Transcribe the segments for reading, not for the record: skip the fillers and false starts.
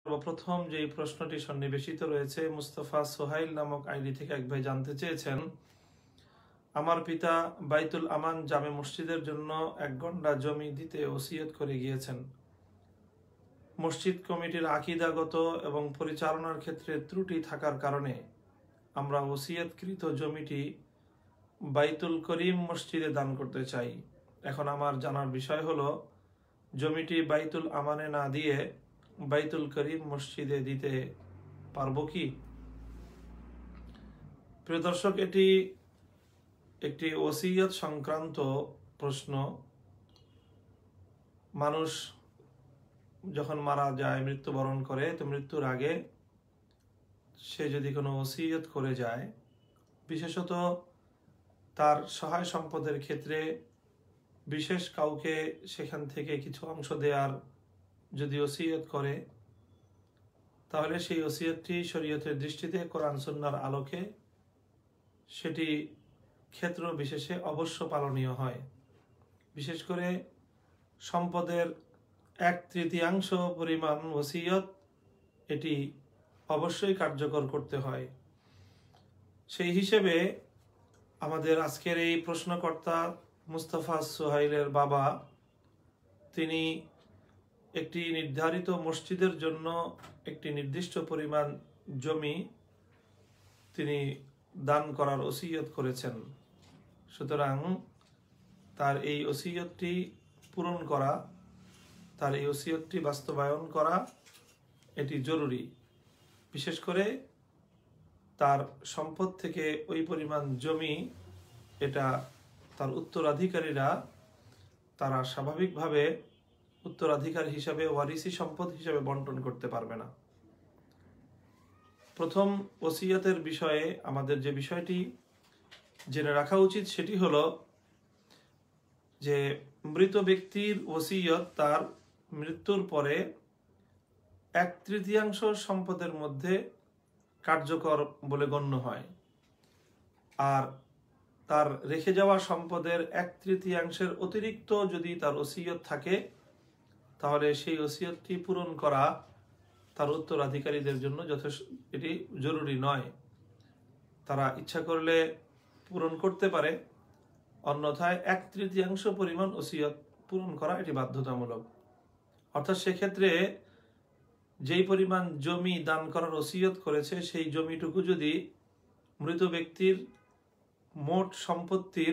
সর্বপ্রথম যে প্রশ্নটি সন্নিবেশিত রয়েছে মুস্তাফা সোহাইল নামক আইডি থেকে এক ভাই জানতে চেয়েছেন, আমার পিতা বাইতুল আমান জামে মসজিদের জন্য 1 গন্ডা জমি দিতে ওসিয়ত করে গিয়েছেন। মসজিদ কমিটির আকীদাগত এবং পরিচালনার ক্ষেত্রে ত্রুটি থাকার কারণে আমরা ওসিয়তকৃত জমিটি বাইতুল করিম মসজিদে দান করতে চাই। এখন আমার জানার বিষয় হলো, জমিটি বাইতুল আমানে না দিয়ে বাইতুল করিম মসজিদে দিতে পারবো কি? প্রিয় দর্শক, এটি একটি ওসিয়ত সংক্রান্ত প্রশ্ন। মানুষ যখন মারা যায়, মৃত্যুবরণ করে, তো মৃত্যুর আগে সে যদি কোনো ওসিয়ত করে যায়, বিশেষত তার সহায় সম্পদের ক্ষেত্রে বিশেষ কাউকে সেখান থেকে কিছু অংশ দেওয়ার যদি ওসিয়ত করে, তাহলে সেই ওসিয়তটি শরীয়তের দৃষ্টিতে কোরআন সুন্নাহর আলোকে সেটি ক্ষেত্র বিশেষে অবশ্য পালনীয় হয়। বিশেষ করে সম্পদের 1/3 পরিমাণ ওসিয়ত এটি অবশ্যই কার্যকর করতে হয়। সেই হিসেবে আমাদের আজকের এই প্রশ্নকর্তা মুস্তাফা সোহাইলের বাবা, তিনি একটি নির্ধারিত মসজিদের জন্য একটি নির্দিষ্ট পরিমাণ জমি তিনি দান করার ওসিয়ত করেছেন। সুতরাং তার এই ওসিয়তটি পূরণ করা, তার এই ওসিয়তটি বাস্তবায়ন করা এটি জরুরি। বিশেষ করে তার সম্পদ থেকে ওই পরিমাণ জমি, এটা তার উত্তরাধিকারীরা তারা স্বাভাবিকভাবে উত্তরাধিকার হিসাবে ওয়ারিসি সম্পদ হিসাবে বন্টন করতে পারবে না। প্রথম ওসিয়তের বিষয়ে আমাদের যে বিষয়টি জেনে রাখা উচিত সেটি হলো যে মৃত ব্যক্তির ওসিয়ত তার মৃত্যুর পরে 1/3 সম্পদের মধ্যে কার্যকর বলে গণ্য হয়। আর তার রেখে যাওয়া সম্পদের 1/3 অতিরিক্ত যদি তার ওসিয়ত থাকে, তাহলে সেই ওসিয়তটি পূরণ করা তার উত্তরাধিকারীদের জন্য যথেষ্ট, এটি জরুরি নয়। তারা ইচ্ছা করলে পূরণ করতে পারে, অন্যথায় 1/3 পরিমাণ ওসিয়ত পূরণ করা এটি বাধ্যতামূলক। অর্থাৎ সেক্ষেত্রে যেই পরিমাণ জমি দান করার ওসিয়ত করেছে, সেই জমিটুকু যদি মৃত ব্যক্তির মোট সম্পত্তির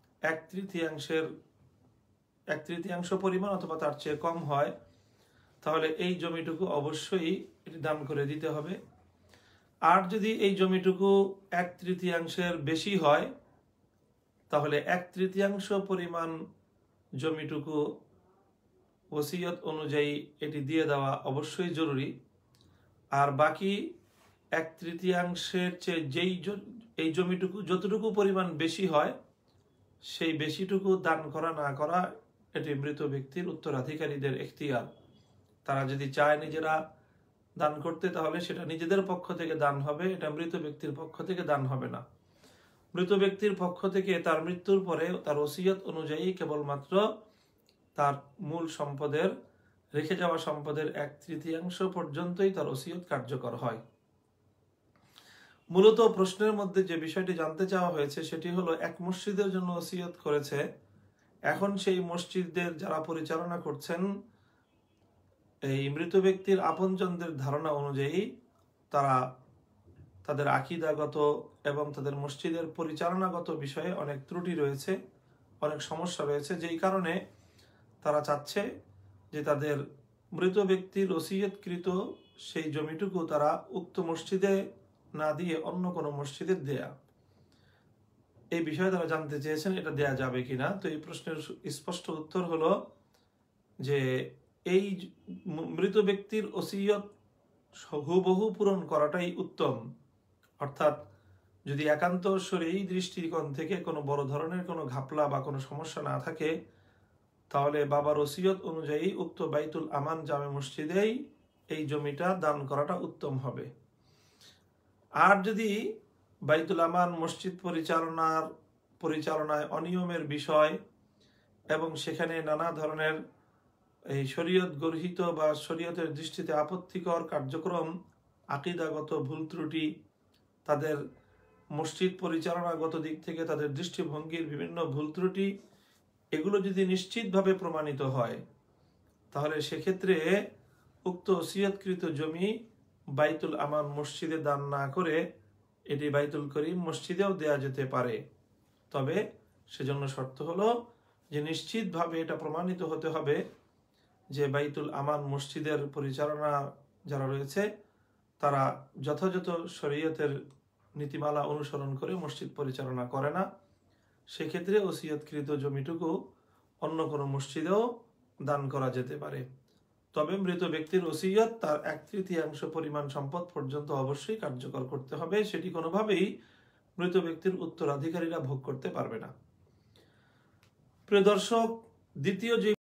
1/3 পরিমাণ অথবা তার চেয়ে কম হয়, তাহলে এই জমিটুকু অবশ্যই এটি দান করে দিতে হবে। আর যদি এই জমিটুকু 1/3 বেশি হয়, তাহলে 1/3 পরিমাণ জমিটুকু ওসিয়ত অনুযায়ী এটি দিয়ে দেওয়া অবশ্যই জরুরি। আর বাকি 1/3 চেয়ে এই জমিটুকু যতটুকু পরিমাণ বেশি হয়, সেই বেশিটুকু দান করা না করা এটি মৃত ব্যক্তির উত্তরাধিকারীদের এখতিয়ার। তারা যদি চায় নিজেরা দান করতে, তাহলে সেটা নিজেদের পক্ষ থেকে দান হবে, এটা মৃত ব্যক্তির পক্ষ থেকে দান হবে না। মৃত ব্যক্তির পক্ষ থেকে তার মৃত্যুর পরে তার ওসিয়ত অনুযায়ী কেবলমাত্র তার মূল সম্পদের, রেখে যাওয়া সম্পদের 1/3 পর্যন্তই তার ওসিয়ত কার্যকর হয়। মূলত প্রশ্নের মধ্যে যে বিষয়টি জানতে চাওয়া হয়েছে সেটি হলো, এক মসজিদের জন্য ওসিয়ত করেছে, এখন সেই মসজিদের যারা পরিচালনা করছেন, এই মৃত ব্যক্তির আপনজনদের ধারণা অনুযায়ী তারা তাদের আকীদাগত এবং তাদের মসজিদের পরিচালনাগত বিষয়ে অনেক ত্রুটি রয়েছে, অনেক সমস্যা রয়েছে, যেই কারণে তারা চাচ্ছে যে তাদের মৃত ব্যক্তির ওসিয়তকৃত সেই জমিটুকু তারা উক্ত মসজিদে না দিয়ে অন্য কোনো মসজিদে দেয়া। এই বিষয়ে তারা জানতে চেয়েছেন এটা দেয়া যাবে কিনা। তো এই প্রশ্নের স্পষ্ট উত্তর হলো যে এই মৃত ব্যক্তির ওসিয়ত হুবহু পূরণ করাটাই উত্তম। অর্থাৎ যদি একান্ত শরঈ দৃষ্টিকোণ থেকে কোনো বড় ধরনের কোনো ঘাপলা বা কোনো সমস্যা না থাকে, তাহলে বাবার ওসিয়ত অনুযায়ী উক্ত বাইতুল আমান জামে মসজিদেই এই জমিটা দান করাটা উত্তম হবে। আর যদি বাইতুল আমান মসজিদ পরিচালনায় অনিয়মের বিষয় এবং সেখানে নানা ধরনের এই শরীয়ত গর্হিত বা শরীয়তের দৃষ্টিতে আপত্তিকর কার্যক্রম, আকীদাগত ভুল ত্রুটি, তাদের মসজিদ পরিচালনাগত দিক থেকে তাদের দৃষ্টিভঙ্গির বিভিন্ন ভুল ত্রুটি, এগুলো যদি নিশ্চিতভাবে প্রমাণিত হয়, তাহলে সেক্ষেত্রে উক্ত ওসিয়তকৃত জমি বাইতুল আমান মসজিদে দান না করে এটি বাইতুল করিম মসজিদেও দেয়া যেতে পারে। তবে সেজন্য শর্ত হলো যে নিশ্চিতভাবে এটা প্রমাণিত হতে হবে যে বাইতুল আমান মসজিদের পরিচালনা যারা রয়েছে তারা যথাযথ শরীয়তের নীতিমালা অনুসরণ করে মসজিদ পরিচালনা করে না। সেক্ষেত্রে ওসিয়তকৃত জমিটুকু অন্য কোনো মসজিদেও দান করা যেতে পারে। তবে মৃত ব্যক্তির ওসিয়ত তার 1/3 পরিমাণ সম্পদ পর্যন্ত অবশ্যই কার্যকর করতে হবে, সেটি কোনোভাবেই মৃত ব্যক্তির উত্তরাধিকারীরা ভোগ করতে পারবে না। প্রিয় দর্শক, দ্বিতীয় যে